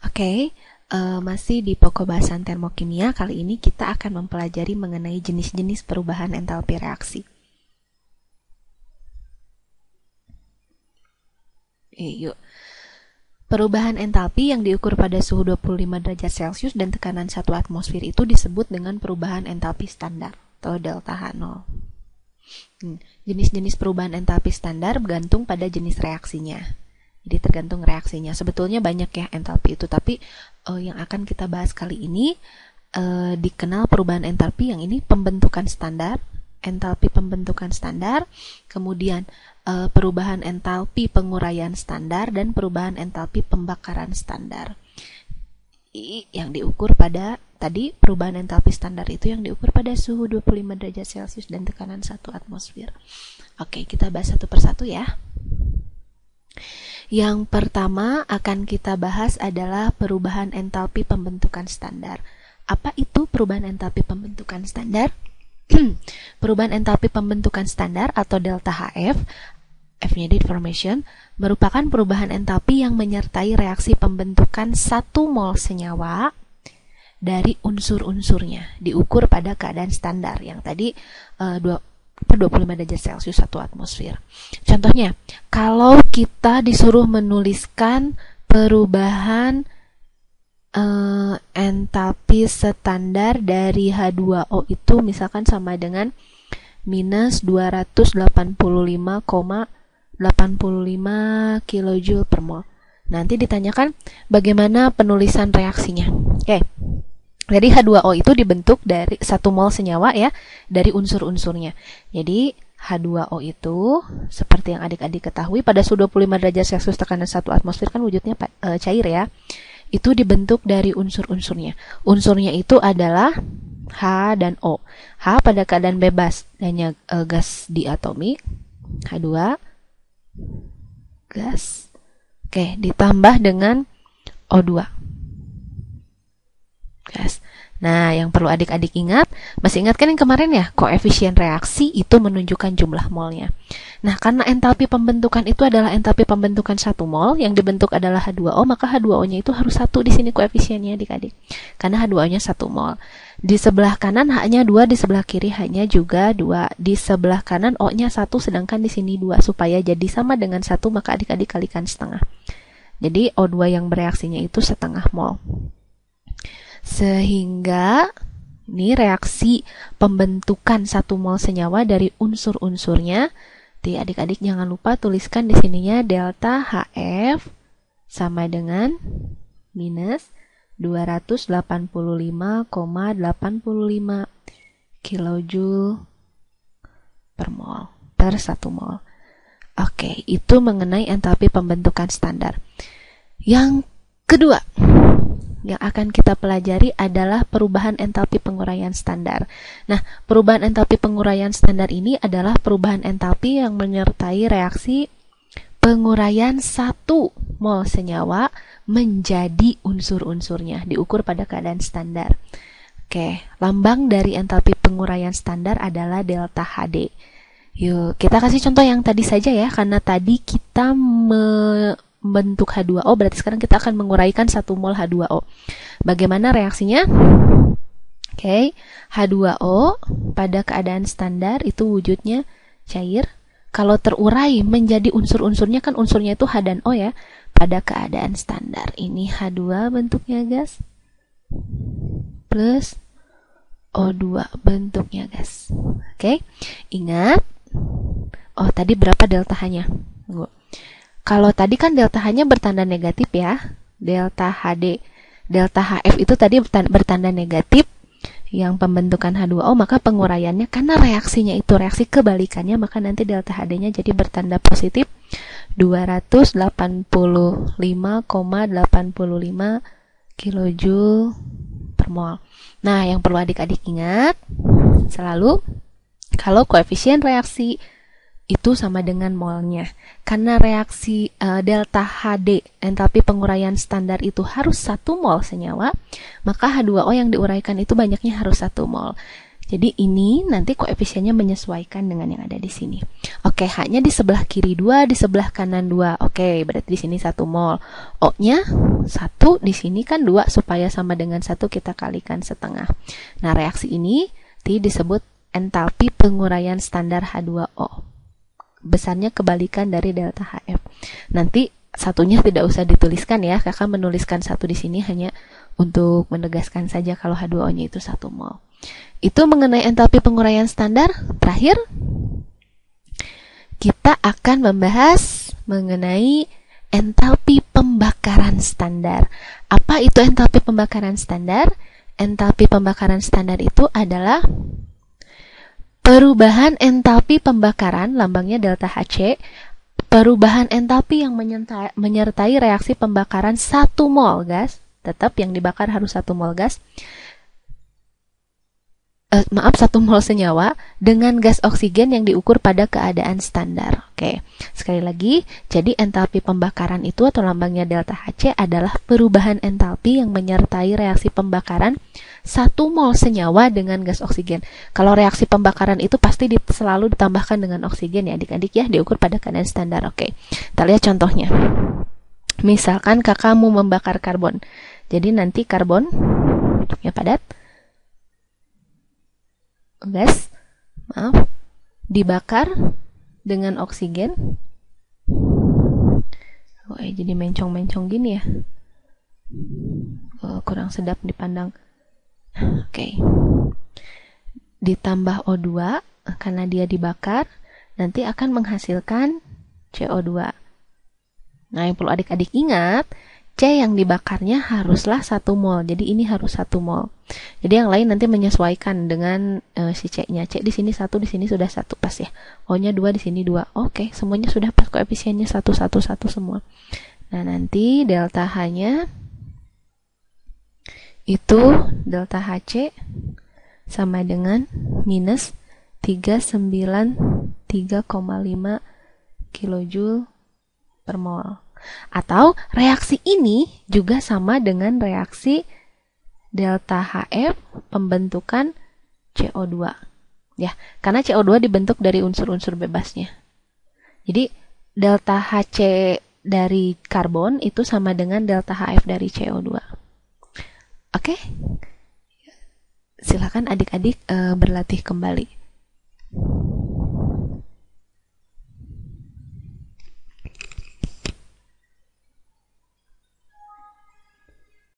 Oke, masih di pokok bahasan termokimia. Kali ini kita akan mempelajari mengenai jenis-jenis perubahan entalpi reaksi. Yuk. Perubahan entalpi yang diukur pada suhu 25 derajat Celcius dan tekanan 1 atmosfer itu disebut dengan perubahan entalpi standar atau delta H0. Jenis-jenis perubahan entalpi standar bergantung pada jenis reaksinya. Jadi tergantung reaksinya. Sebetulnya banyak ya entalpi itu, tapi yang akan kita bahas kali ini dikenal perubahan entalpi yang ini pembentukan standar, entalpi pembentukan standar, kemudian perubahan entalpi penguraian standar, dan perubahan entalpi pembakaran standar. Yang diukur pada tadi perubahan entalpi standar itu yang diukur pada suhu 25 derajat Celcius dan tekanan 1 atmosfer. Oke, kita bahas satu persatu ya. Yang pertama akan kita bahas adalah perubahan entalpi pembentukan standar. Apa itu perubahan entalpi pembentukan standar? Perubahan entalpi pembentukan standar atau delta HF, F-nya deformation, merupakan perubahan entalpi yang menyertai reaksi pembentukan 1 mol senyawa dari unsur-unsurnya, diukur pada keadaan standar yang tadi 25 derajat Celcius 1 atmosfer. Contohnya, kalau kita disuruh menuliskan perubahan entalpi standar dari H2O itu misalkan sama dengan minus 285,85 kJ per mol. Nanti ditanyakan bagaimana penulisan reaksinya. Oke. Jadi H2O itu dibentuk dari 1 mol senyawa ya, dari unsur-unsurnya. Jadi H2O itu seperti yang adik-adik ketahui pada suhu 25 derajat Celcius tekanan 1 atmosfer kan wujudnya cair ya. Itu dibentuk dari unsur-unsurnya. Unsurnya itu adalah H dan O. H pada keadaan bebas, hanya gas diatomik. H2 gas. Oke, ditambah dengan O2 gas. Nah, yang perlu adik-adik ingat, masih ingat kan yang kemarin ya, koefisien reaksi itu menunjukkan jumlah molnya. Nah, karena entalpi pembentukan itu adalah entalpi pembentukan 1 mol, yang dibentuk adalah H2O, maka H2O-nya itu harus 1 di sini koefisiennya adik-adik. Karena H2O-nya 1 mol. Di sebelah kanan H-nya 2, di sebelah kiri H-nya juga 2. Di sebelah kanan O-nya 1, sedangkan di sini 2. Supaya jadi sama dengan 1, maka adik-adik kalikan setengah. Jadi O2 yang bereaksinya itu setengah mol. Sehingga ini reaksi pembentukan 1 mol senyawa dari unsur-unsurnya. Jadi adik-adik jangan lupa tuliskan di sininya delta HF sama dengan minus 285,85 kJ per mol per 1 mol. Oke, itu mengenai entalpi pembentukan standar. Yang kedua yang akan kita pelajari adalah perubahan entalpi penguraian standar. Nah, perubahan entalpi penguraian standar ini adalah perubahan entalpi yang menyertai reaksi penguraian 1 mol senyawa menjadi unsur-unsurnya, diukur pada keadaan standar. Oke, lambang dari entalpi penguraian standar adalah delta HD. Yuk, kita kasih contoh yang tadi saja ya, karena tadi kita membentuk H2O, berarti sekarang kita akan menguraikan 1 mol H2O. Bagaimana reaksinya? Oke, H2O pada keadaan standar itu wujudnya cair. Kalau terurai menjadi unsur-unsurnya, kan unsurnya itu H dan O ya, pada keadaan standar. Ini H2 bentuknya gas, plus O2 bentuknya gas. Oke, ingat. Oh, tadi berapa delta H-nya? Kalau tadi kan delta H-nya bertanda negatif ya, delta HD. Delta HF itu tadi bertanda negatif, yang pembentukan H2O, maka penguraiannya, karena reaksinya itu reaksi kebalikannya, maka nanti delta HD-nya jadi bertanda positif 285,85 kJ per mol. Nah, yang perlu adik-adik ingat, selalu kalau koefisien reaksi itu sama dengan molnya. Karena reaksi delta HD, entalpi penguraian standar itu harus 1 mol senyawa, maka H2O yang diuraikan itu banyaknya harus 1 mol. Jadi ini nanti koefisiennya menyesuaikan dengan yang ada di sini. Oke, H-nya di sebelah kiri 2, di sebelah kanan 2. Oke, berarti di sini 1 mol. O-nya 1, di sini kan 2, supaya sama dengan 1 kita kalikan setengah. Nah, reaksi ini disebut entalpi penguraian standar H2O. Besarnya kebalikan dari delta HF. Nanti satunya tidak usah dituliskan ya, kakak menuliskan 1 di sini hanya untuk menegaskan saja kalau H2O-nya itu 1 mol. Itu mengenai entalpi penguraian standar. Terakhir, kita akan membahas mengenai entalpi pembakaran standar. Apa itu entalpi pembakaran standar? Entalpi pembakaran standar itu adalah perubahan entalpi pembakaran, lambangnya delta Hc, perubahan entalpi yang menyertai reaksi pembakaran 1 mol gas, tetap yang dibakar harus 1 mol gas, 1 mol senyawa dengan gas oksigen yang diukur pada keadaan standar. Oke, sekali lagi, jadi entalpi pembakaran itu atau lambangnya delta Hc adalah perubahan entalpi yang menyertai reaksi pembakaran 1 mol senyawa dengan gas oksigen. Kalau reaksi pembakaran itu pasti selalu ditambahkan dengan oksigen ya adik-adik ya, diukur pada keadaan standar. Oke, kita lihat contohnya. Misalkan kakak mau membakar karbon. Jadi nanti karbon ya padat, gas, dibakar dengan oksigen. Jadi mencong-mencong gini ya. Kurang sedap dipandang. Oke. Ditambah O2 karena dia dibakar, nanti akan menghasilkan CO2. Nah, yang perlu adik-adik ingat, C yang dibakarnya haruslah 1 mol. Jadi ini harus 1 mol. Jadi yang lain nanti menyesuaikan dengan si C-nya. C di sini 1, di sini sudah 1 pas ya. O-nya 2, di sini 2. Oke, semuanya sudah pas, koefisiennya 1 1 1 semua. Nah, nanti delta H-nya itu delta Hc sama dengan minus 393,5 kilojoule per mol. Atau reaksi ini juga sama dengan reaksi delta HF pembentukan CO2. Ya, karena CO2 dibentuk dari unsur-unsur bebasnya. Jadi delta Hc dari karbon itu sama dengan delta HF dari CO2. Oke? Silakan adik-adik berlatih kembali.